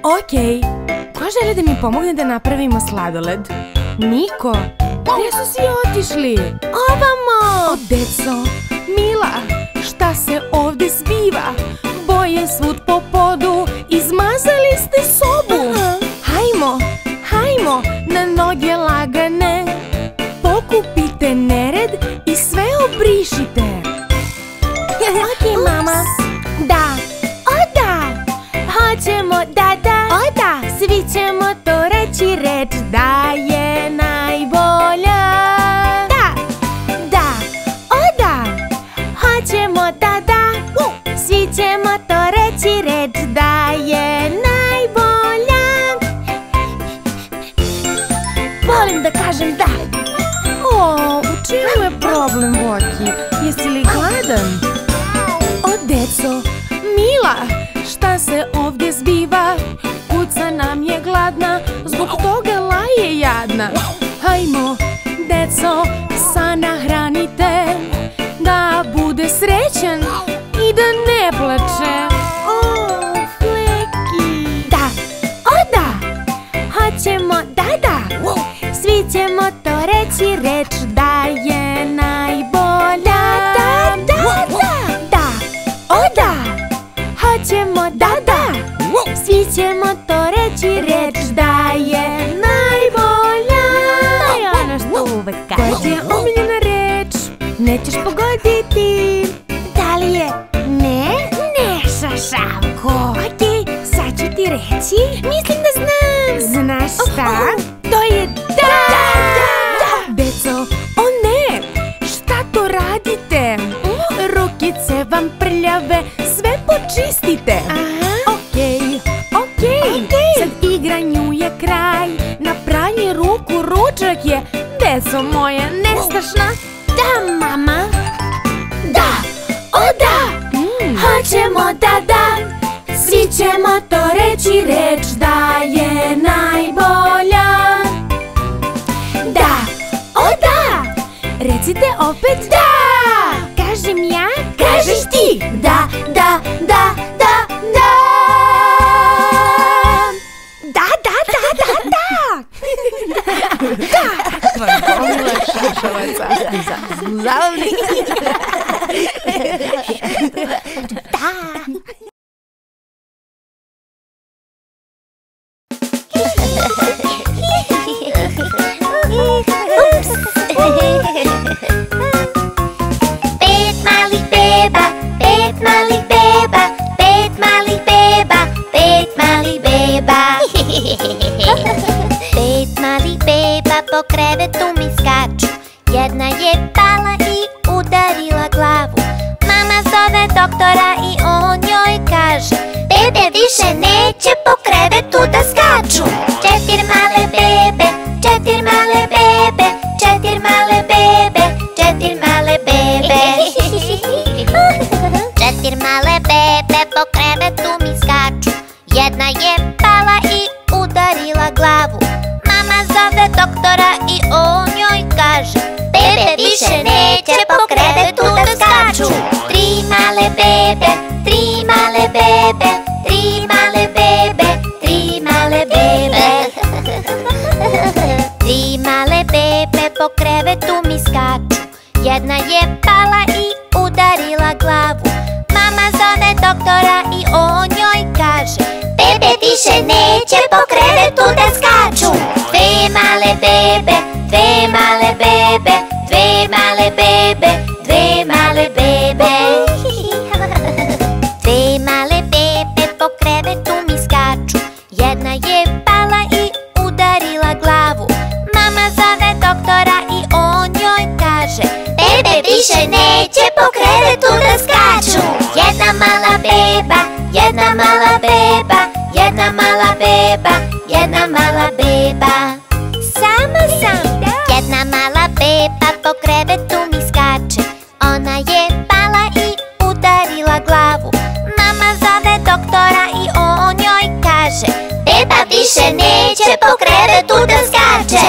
Okej, ko želi da mi pomogne da napravimo sladoled? Niko? Gde su svi otišli? Ovamo! O, deco, Mila, šta se ovde zbiva? Boje svud po podu, izmazali ste sobu. Hajmo, hajmo, na noge lagane. Pokupite nered i sve obrišite. Okej, mama. Da, o da, hoćemo da. O da, svi ćemo to reći, reč da je najbolja. Da, o da, hoćemo da. Svi ćemo to reći, reč da je najbolja. Volim da kažem da. O, u čemu je problem, Voki? Jesi li gladan? O, deco, Mila, šta se ovdje zbiva? Kuca nam je gladna, zbog toga laje jadna. Hajmo, deco, psa nahranite, da bude srećan i da ne plače. O, Fleki. Da, o da, hoćemo da. Svi ćemo to reći, reč da je najbolja. Da, o da, hoćemo da. Svi ćemo to reći, reč da je najbolja. Ono što uvek kažem. Koja ti je omiljena reč? Nećeš pogoditi. Da li je ne? Ne, šašavko. Okej, sad ću ti reći. Mislim da znam. Znaš šta? To je da! Deco, o ne! Šta to radite? Rukice vam prljave, sve počistite. Okej, sad igranju je kraj. Na pranje ruku ručak je. Deco moja nestašna. Da, mama. Da, o da, hoćemo da. Svi ćemo to reći, reč da je najbolja. Da, o da, recite opet da. Kažem ja, kažeš ti. Da. Gomila šašavaca. Zabavni. Pet malih beba, pet malih beba, pet malih beba, pet malih beba. Pet malih beba po krevetu mi skaču. Jedna je pala i udarila glavu. Mama zove doktora i on joj kaže: bebe više neće po krevetu da skaču. Četir male bebe, četir male bebe, četir male bebe, četir male bebe. Četir male bebe po krevetu mi skaču. Jedna je pala i udarila glavu. Mama zove doktora i on joj kaže: bebe više neće po krevetu da skaču. Tri male bebe, tri male bebe, tri male bebe, tri male bebe. Tri male bebe po krevetu mi skaču. Jedna je pala i udarila glavu. Mama zove doktora i on joj kaže: bebe više neće po krevetu da skaču. Dve male bebe, dve male bebe, dve male bebe, dve male bebe. Dve male bebe po krevetu mi skaču. Jedna je pala i udarila glavu. Mama zove doktora i on joj kaže: bebe više neće po krevetu da skaču. Jedna mala beba, jedna mala beba, jedna mala beba, jedna mala beba. Sama sam. Jedna mala beba po krevetu mi skače. Ona je pala i udarila glavu. Mama zove doktora i on joj kaže: beba više neće po krevetu da skače.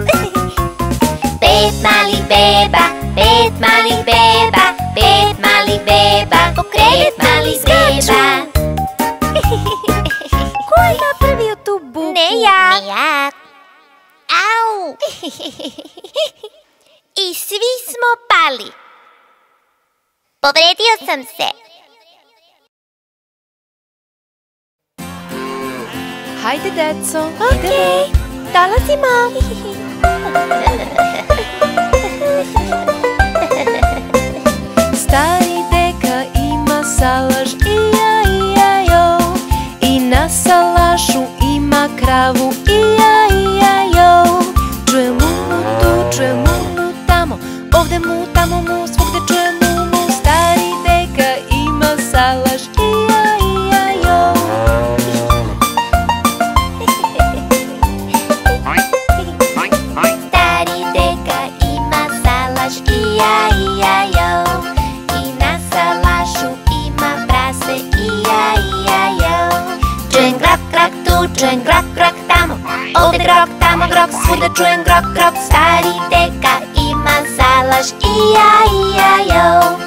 Pet malih beba, pet malih beba, pet malih I svi smo pali. Povredio sam se. Hajde, deco, Okej, dolazimo. Stari deka ima salaš, ija-ija-jo, i na salašu ima kravu, ija-ija-jo. Čujem mu tu, čujem mu tamo, ovde mu, tamo mu, svugde čujem mu. Stari deka ima salaš, ija-ija-jo. Stari deka ima salaš, ija-ija-jo, i na salašu ima prase, ija-ija-jo. Čujem grak, grak tu, čujem grak, grak tamo, ovde grok, tamo grok, svuda čujem grok, grok. Stari deka ima salaš, ija-ija-jo.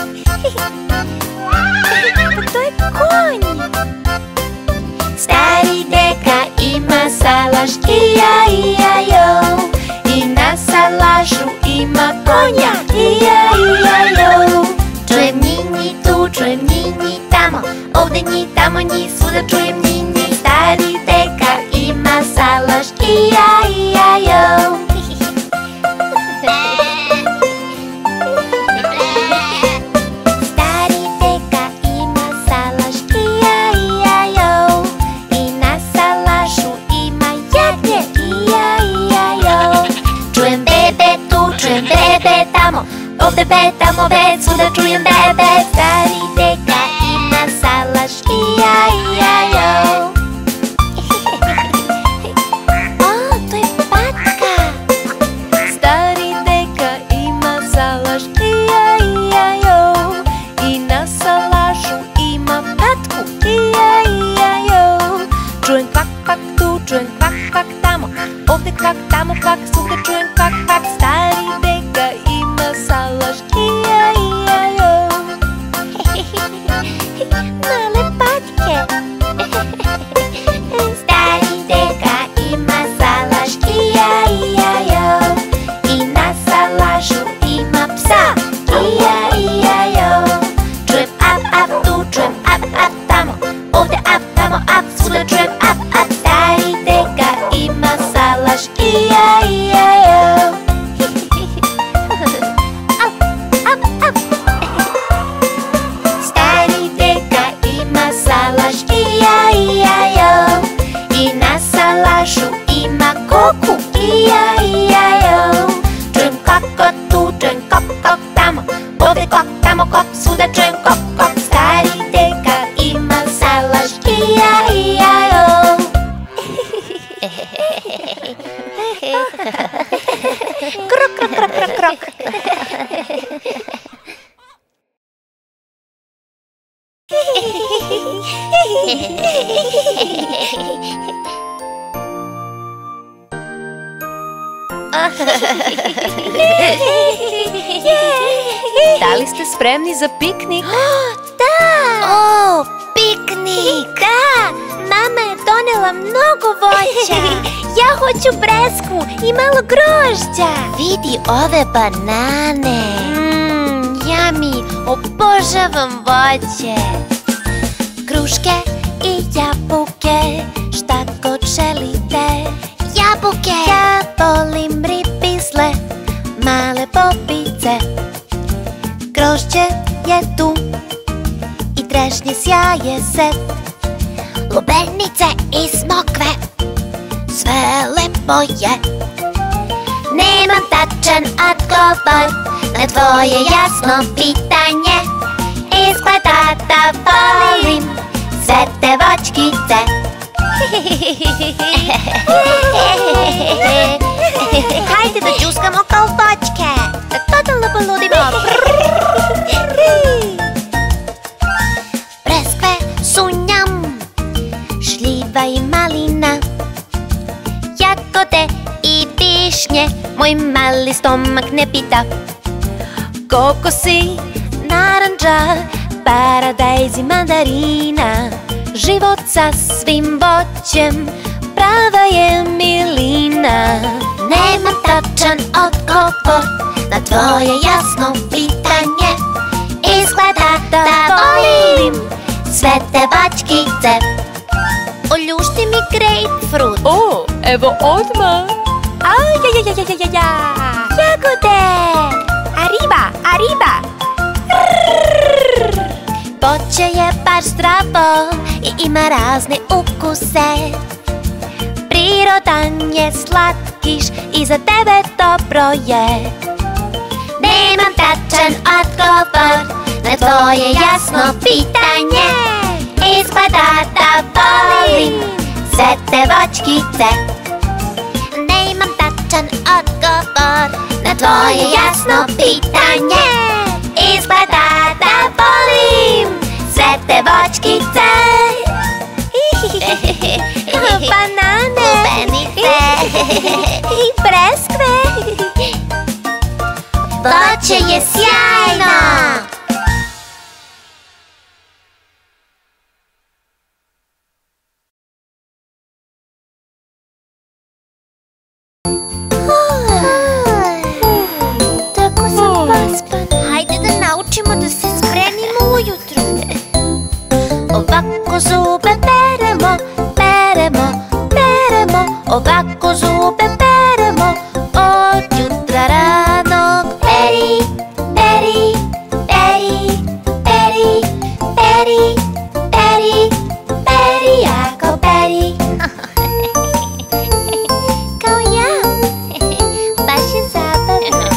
Pa to je konj. Stari deka ima salaš, ija-ija-jo, i na salašu ima konja, ija-ija-jo. Čujem njinji tu, čujem njinji tamo, ovde nji, tamo nji, svuda čujem njinji. Stari deka ima salaš, ija-ija-jo. Stari deka ima salaš, ija-ija-jo, i na salašu ima jagnje, ija-ija-jo. Čujem bebe tu, čujem bebe tamo, ovde be, tamo be, svuda čujem bebe. Stari deka ima salaš, ija-ija-jo. O, to je patka. Stari deka ima salaš, ija-ija-jo, i na salašu ima patku, ija-ija-jo. Čujem kvak, kvak tu, čujem kvak, kvak tamo, ovde kvak, tamo kvak, svugde čujem kvak, kvak. Stari deka ima salaš, ija-ija-jo. Male patke. Stari deka ima salaš, ija-ija-jo, i na salašu ima psa, ija-ija-jo. Čujem ap, ap tu, čujem ap, ap tamo, ovde ap, tamo ap, svuda čujem ap, ap. Stari deka ima salaš, ija-ija-jo. Ap, ap, ap. Stari deka ima salaš, ija-ija-jo, i na salašu ima koku, ija-ija-jo. Čujem kako tu, čujem kok, kok tamo, ovde kok, tamo kok, svuda čujem kok, kok. Stari deka ima salaš, ija-ija-jo. Krok, krok, krok, krok, krok. Da li ste spremni za piknik? Da! O, piknik! Da! Mama je donela mnogo voća. Ja hoću breskvu i malo grožđa. Vidi ove banane. Jami, obožavam voće. Kruške i jabuke, šta god želite. Jabuke! Ja volim ribizle, male bobice. Grožđe je tu i trešnje sjaje se. Lubenice i smokve, sve lepo je. Nemam tačan odgovor na tvoje jasno pitanje. Izgleda da volim sve te voćkice. Hajde da džuskamo kao voćke, da totalno poludimo. Breskve su njam, šljiva i malina, jagode i višnje, moj mali stomak ne pita. Kokosi, Naranđa, paradajz i mandarina, život sa svim voćem, prava je milina. Nemam tačan odgovor na tvoje jasno pitanje. Izgleda da volim sve te voćkice. Uljušti mi grapefruit. O, evo odmah. Jagode. Arriba, arriba. Voće je baš zdravo i ima razne ukuse. Prirodan je slatkiš i za tebe dobro je. Nemam tačan odgovor na tvoje jasno pitanje. Izgleda da volim sve te voćkice. Nemam tačan odgovor na tvoje jasno pitanje. Izgleda da volim sve te voćkice. Banane, lubenice i breskve. Voće je sjajno. Tako sam paspan. Hajde da naučimo da se spremimo ujutru. Ovako zube peremo, peremo, peremo. Ovako zube peremo od jutra ranog. Peri, peri, peri, peri, peri, peri, peri, jako peri. Kao ja. Baš je zabavno.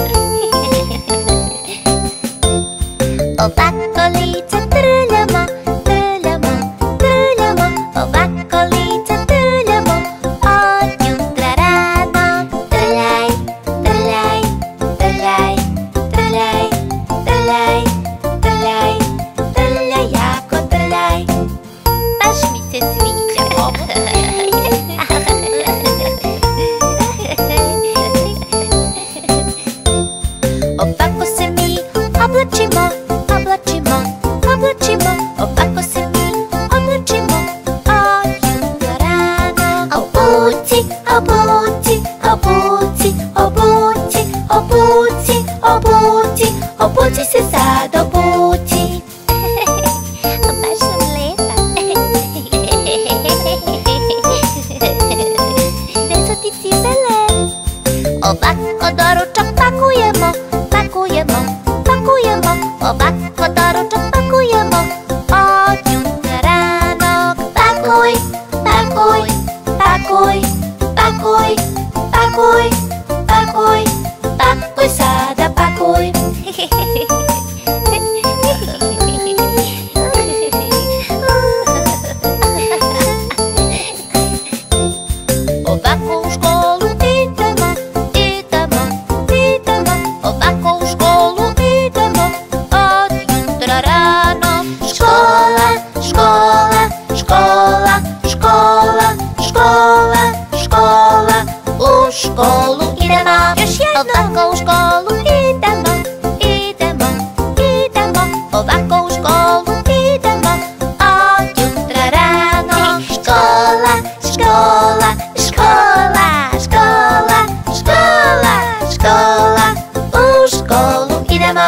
Ovako lice trljamo, trljamo, trljamo. Ovako lice trljamo od jutra ranog. Trljaj, trljaj, trljaj, trljaj, trljaj, trljaj, trljaj, jako trljaj. Baš mi se sviđa ovo. Ovako se mi oblačimo, oblačimo, oblačimo. Ovako se mi oblačimo od jutra ranog. Obuci, obuci, obuci, obuci, obuci, obuci, obuci se sad, obuci. Baš sam lepa. Gde su ti cipele? Ovako doručak pakujemo, pakujemo, pakujemo. Ovako doručak pakujemo od jutra ranog. Pakuj, pakuj, pakuj, pakuj, pakuj, pakuj, pakuj sada, pakuj. Ovako u školu idemo, idemo, idemo. Ovako u školu idemo od jutra rano. Škola, škola, škola, škola, škola, škola. U školu idemo. Još jednom. Ovako u školu idemo, idemo, idemo. Ovako u školu idemo od jutra rano. Škola, škola, škola, škola, škola, škola. U školu idemo.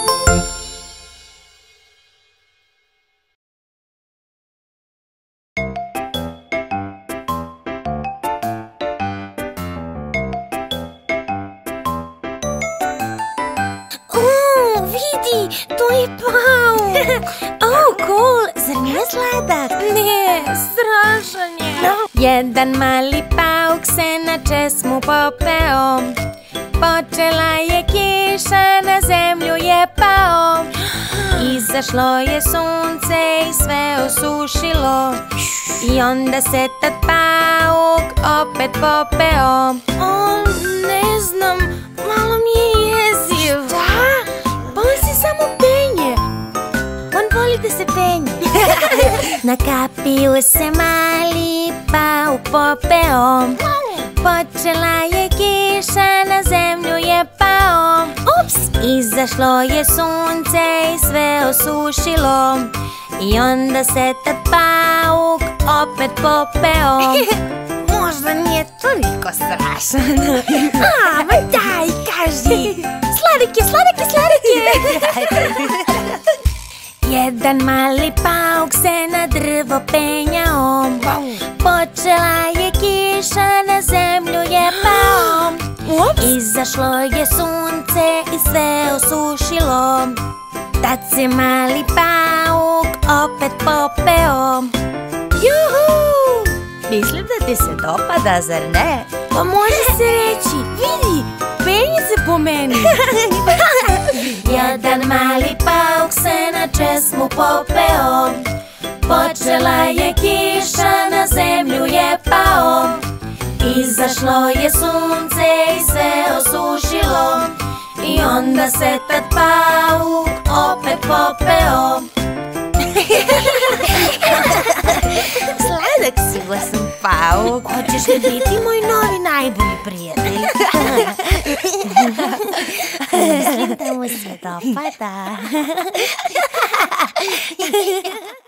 Vidi, to je pauk. Cool, zar nije sladak? Ne, strašan je. Jedan mali pauk se na česmu popeo. Počela je kiša, na zemlju je pao. Izašlo je sunce i sve osušilo. I onda se tad pauk opet popeo. Ne znam, malo mi je jeziv. Šta? Pa on se samo penje. On voli da se penje. Na kapiju se mali pauk popeo. Počela je kiša, na zemlju je pao. Ups! Izašlo je sunce i sve osušilo. I onda se tad pauk opet popeo. Može možda nije toliko strašan. Ma daj, kaži. Sladike, sladike, sladike. Jedan mali pauk se na drvo penjao. Počela je kiša, na zemlju je pao. Izašlo je sunce i sve osušilo. Tad se mali pauk opet popeo. Juhu! Mislim da ti se dopada, zar ne? Pa može se reći, vidi, penje se po meni. Jedan mali pauk se na česmu popeo. Počela je kiša, na zemlju je pao. Izašlo je sunce i sve osušilo. I onda se tad pauk opet popeo. Sladak si, glasan pauk. Hoćeš li biti moj novi najbolji prijatelj? Mislim da mu se dopada.